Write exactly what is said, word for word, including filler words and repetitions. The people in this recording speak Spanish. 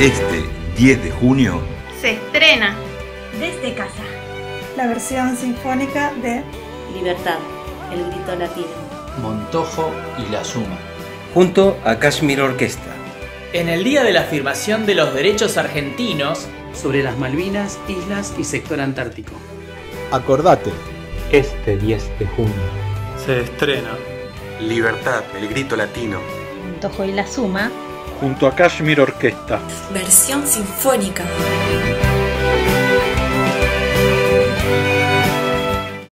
Este diez de junio se estrena Desde Casa la versión sinfónica de Libertad, el grito latino, Montojo y la Suma, junto a Kashmir Orquesta. En el día de la afirmación de los derechos argentinos sobre las Malvinas, islas y sector antártico. Acordate, este diez de junio se estrena Libertad, el grito latino, Montojo y la Suma, junto a Kashmir Orquesta, versión sinfónica.